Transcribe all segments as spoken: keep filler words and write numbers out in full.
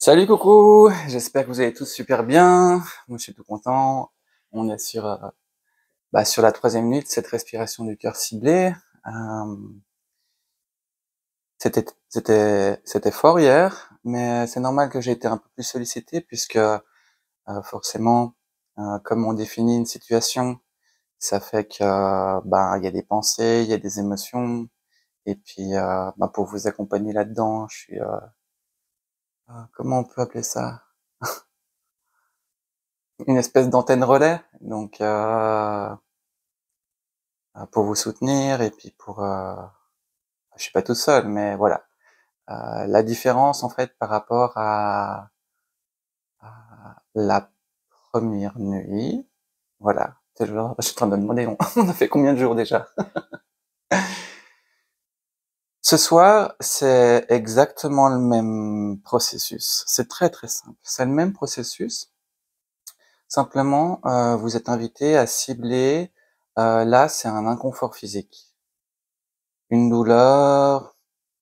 Salut coucou, j'espère que vous allez tous super bien. Moi je suis tout content. On est sur euh, bah, sur la troisième minute, cette respiration du cœur ciblé. Euh, c'était c'était c'était fort hier, mais c'est normal que j'ai été un peu plus sollicité puisque euh, forcément, euh, comme on définit une situation, ça fait que euh, bah il y a des pensées, il y a des émotions, et puis euh, bah, pour vous accompagner là-dedans, je suis euh, euh, comment on peut appeler ça? Une espèce d'antenne relais, donc euh, euh, pour vous soutenir et puis pour, euh, je suis pas tout seul, mais voilà. Euh, la différence en fait par rapport à, à la première nuit, voilà. C'est genre, je suis en train de me demander, on, on a fait combien de jours déjà? Ce soir, c'est exactement le même processus. C'est très très simple. C'est le même processus. Simplement, euh, vous êtes invité à cibler. Euh, là, c'est un inconfort physique, une douleur.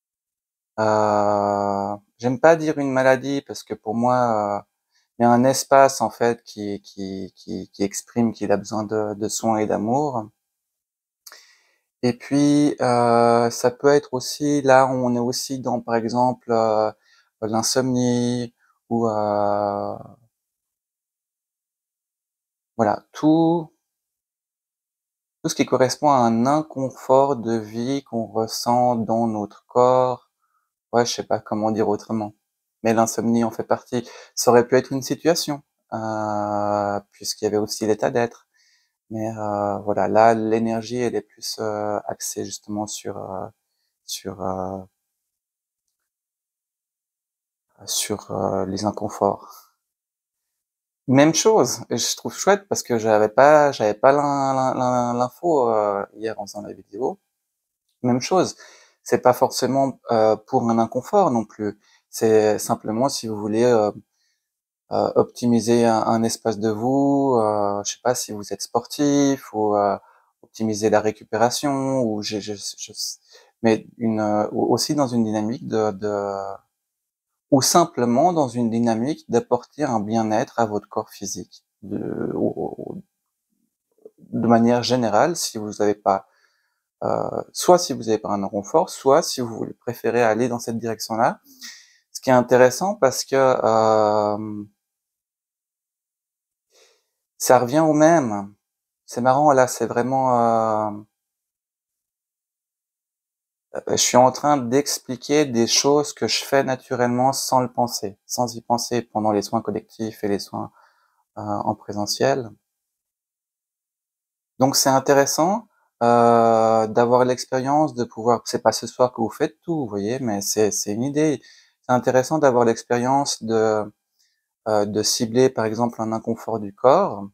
Euh, j'aime pas dire une maladie parce que pour moi, euh, il y a un espace en fait qui qui qui, qui exprime qu'il a besoin de, de soins et d'amour. Et puis euh, ça peut être aussi là, on est aussi dans par exemple euh, l'insomnie ou euh, voilà tout tout ce qui correspond à un inconfort de vie qu'on ressent dans notre corps. Ouais, je sais pas comment dire autrement. Mais l'insomnie en fait partie. Ça aurait pu être une situation, euh, puisqu'il y avait aussi l'état d'être. Mais euh, voilà, là, l'énergie, elle est plus euh, axée justement sur euh, sur euh, sur euh, les inconforts. Même chose. Et je trouve chouette parce que j'avais pas j'avais pas l'in- l'in- l'in- l'info euh, hier en faisant la vidéo. Même chose. C'est pas forcément euh, pour un inconfort non plus. C'est simplement si vous voulez euh, euh, optimiser un, un espace de vous, euh, je sais pas si vous êtes sportif ou euh, optimiser la récupération ou j'ai, je, je- mais une euh, ou- aussi dans une dynamique de, de ou simplement dans une dynamique d'apporter un bien-être à votre corps physique de, ou- de manière générale si vous n'avez pas euh, soit si vous n'avez pas un inconfort, soit si vous voulez préférez aller dans cette direction-là. Ce qui est intéressant parce que euh, ça revient au même. C'est marrant, là, c'est vraiment... Euh, je suis en train d'expliquer des choses que je fais naturellement sans le penser, sans y penser pendant les soins collectifs et les soins euh, en présentiel. Donc c'est intéressant euh, d'avoir l'expérience de pouvoir... C'est pas ce soir que vous faites tout, vous voyez, mais c'est c'est une idée. C'est intéressant d'avoir l'expérience de, euh, de cibler, par exemple, un inconfort du corps.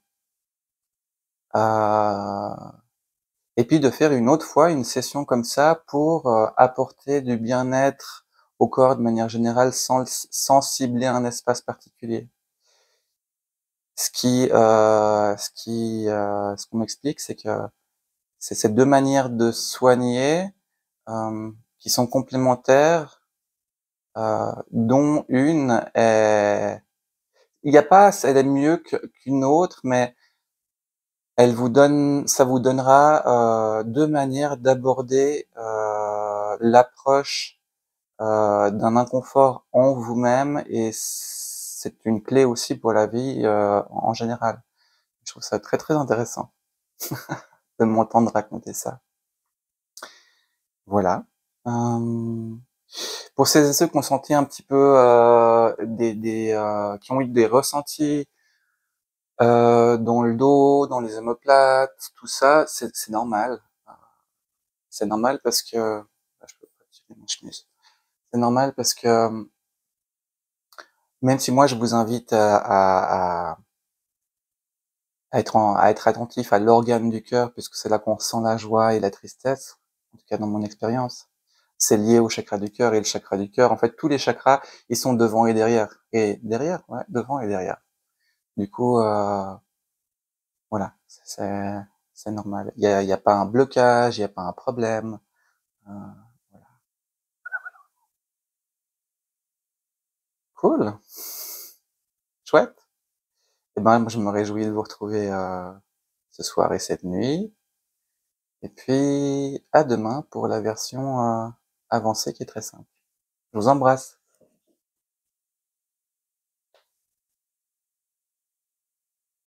Euh, Et puis de faire une autre fois une session comme ça pour euh, apporter du bien-être au corps de manière générale sans, sans cibler un espace particulier. Ce qui, euh, ce qui, euh, ce qu'on m'explique, c'est que c'est ces deux manières de soigner euh, qui sont complémentaires, euh, dont une est, il n'y a pas, elle est mieux qu'une autre, mais elle vous donne, ça vous donnera euh, deux manières d'aborder euh, l'approche euh, d'un inconfort en vous-même, et c'est une clé aussi pour la vie euh, en général. Je trouve ça très très intéressant de m'entendre raconter ça. Voilà. Euh, pour celles et ceux qui ont senti un petit peu euh, des, des euh, qui ont eu des ressentis euh, dans le dos, dans les omoplates, tout ça, c'est c'est normal. C'est normal parce que ah, je peux pas tirer ma chemise. C'est normal parce que même si moi je vous invite à, à, à à être, en, à être attentif à l'organe du cœur, puisque c'est là qu'on ressent la joie et la tristesse, en tout cas dans mon expérience. C'est lié au chakra du cœur, et le chakra du cœur, en fait, tous les chakras, ils sont devant et derrière. Et derrière, ouais, devant et derrière. Du coup, euh, voilà, c'est, c'est normal. Il y a, il y a pas un blocage, il y a pas un problème. Euh, voilà. Cool. Chouette. Et ben, moi, je me réjouis de vous retrouver, heu, ce soir et cette nuit. Et puis, à demain pour la version, heu, avancée qui est très simple. Je vous embrasse.